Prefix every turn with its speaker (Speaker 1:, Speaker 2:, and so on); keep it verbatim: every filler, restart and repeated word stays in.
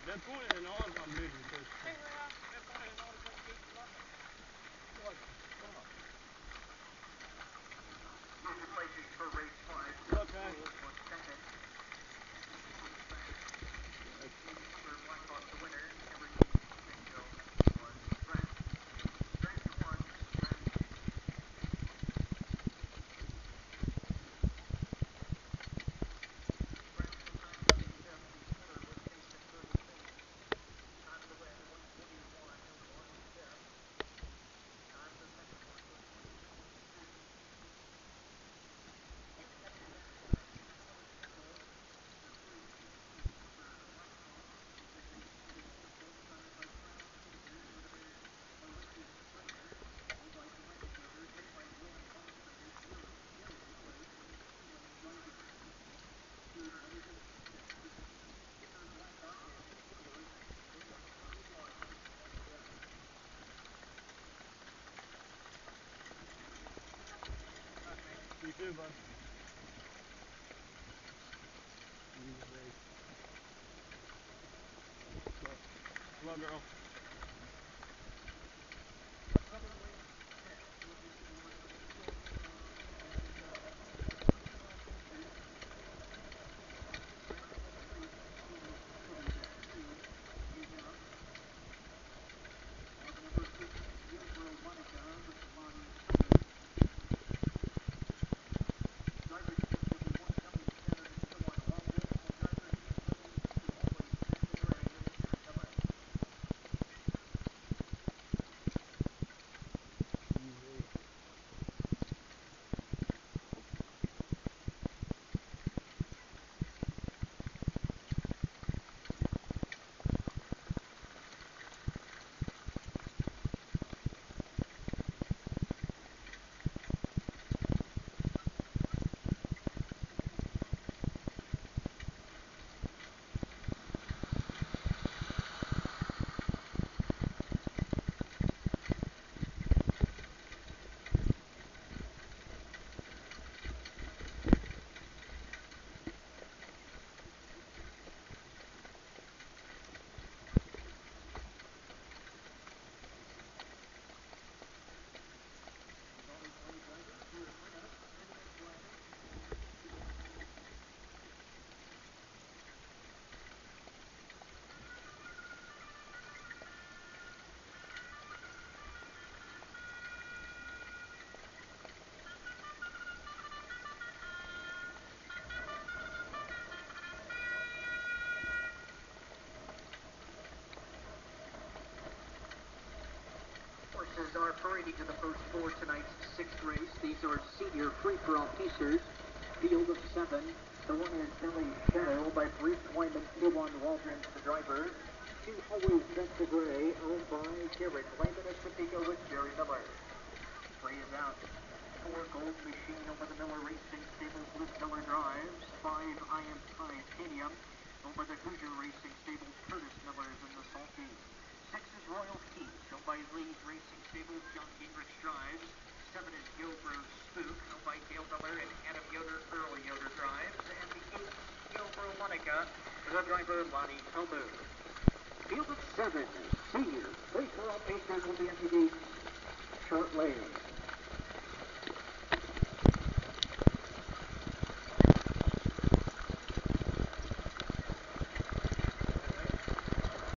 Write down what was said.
Speaker 1: Det tror jeg er en overkommelig fisk.
Speaker 2: Hey, Rhea. Jeg tror, det er en overkommelig fisk. What?
Speaker 3: Congratulations for race five.
Speaker 1: Okay.
Speaker 3: Was second. Number Black Hawk, the winner. Number eight, Bingo, was Brent. Brent won. Brent.
Speaker 1: You too, bud. Easy. Come on, girl. Horses are parading to the first four tonight's sixth race. These are senior free-for-all pacers. Field of seven. The one is Billy Shadow by Bruce Wyman, Kiwan Waldron, the driver. Two Always Dressed to Gray, owned by Garrett Lyman at Topeka with Jerry Miller. Three is out. Four Gold Machine over the Miller Racing Stables with Miller drives. Five I Am Titanium owned by the Hoosier Racing Stables. Curtis Miller's in the Salty. Six is Royal Heat, owned by Lee's Racing Stables, John Gingrich drives. Seven is Gilbert Spook, owned by Dale Miller and Adam Yoder, Earl Yoder drives. And the eight, Gilbert Monica, the driver Lonnie Tomu. Field of seven, senior, free-for-all pacers will be at the gates shortly.